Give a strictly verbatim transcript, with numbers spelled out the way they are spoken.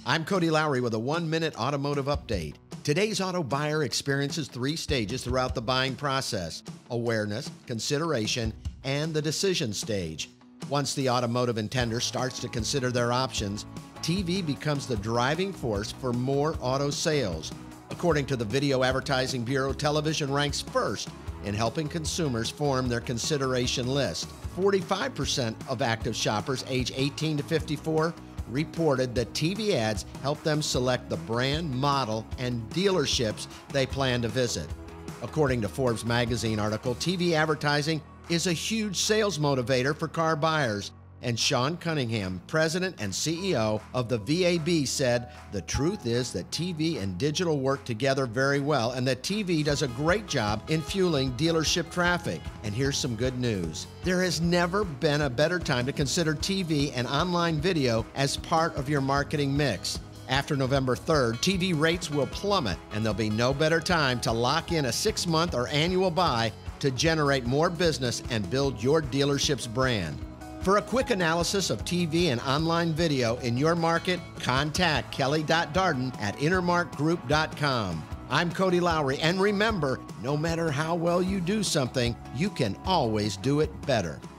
I'm Cody Lowry with a one-minute automotive update. Today's auto buyer experiences three stages throughout the buying process: awareness, consideration, and the decision stage. Once the automotive intender starts to consider their options, T V becomes the driving force for more auto sales. According to the Video Advertising Bureau, television ranks first in helping consumers form their consideration list. forty-five percent of active shoppers age eighteen to fifty-four reported that T V ads help them select the brand, model, and dealerships they plan to visit. According to Forbes magazine article, T V advertising is a huge sales motivator for car buyers. And Sean Cunningham, president and C E O of the V A B, said, "The truth is that T V and digital work together very well, and that T V does a great job in fueling dealership traffic." And here's some good news. There has never been a better time to consider T V and online video as part of your marketing mix. After November third, T V rates will plummet, and there'll be no better time to lock in a six-month or annual buy to generate more business and build your dealership's brand. For a quick analysis of T V and online video in your market, contact Kelly Darden at intermark group dot com. I'm Cody Lowry, and remember, no matter how well you do something, you can always do it better.